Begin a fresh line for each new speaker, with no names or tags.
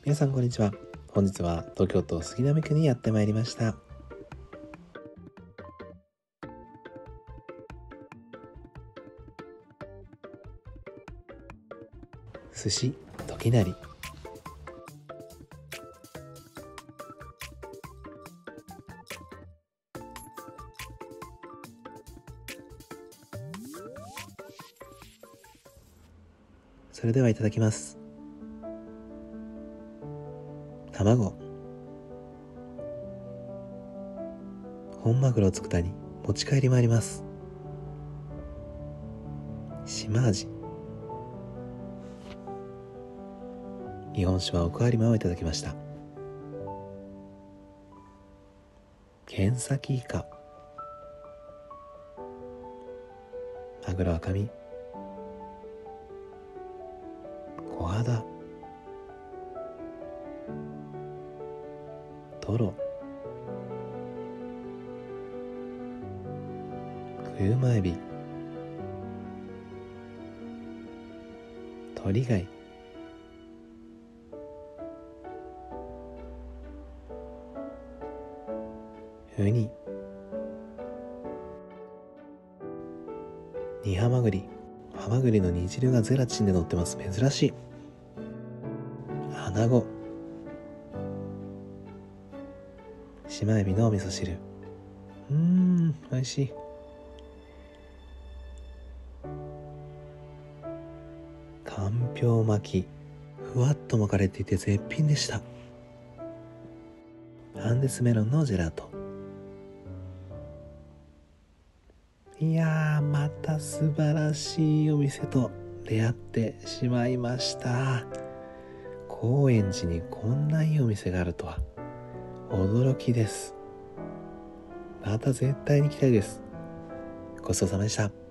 皆さんこんにちは。本日は東京都杉並区にやってまいりました。寿司時成。それではいただきます。卵、本マグロを佃煮持ち帰りもあります。島味、日本酒はおかわりまをいただきました。ケンサキイカ、マグロ赤身、小肌、トロ、車エビ、鳥貝、ウニ、煮ハマグリ、ハマグリの煮汁がゼラチンで乗ってます。珍しい。アナゴ、島エビのお味噌汁、美味しい。かんぴょう巻き、ふわっと巻かれていて絶品でした。アンデスメロンのジェラート。いやー、また素晴らしいお店と出会ってしまいました。高円寺にこんないいお店があるとは驚きです。また絶対に行きたいです。ごちそうさまでした。